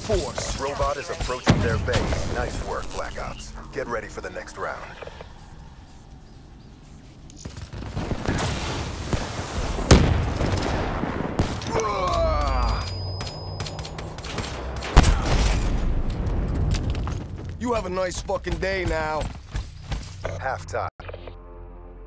force. Robot is approaching their base. Nice work, Black Ops. Get ready for the next round. You have a nice fucking day now. Half-time.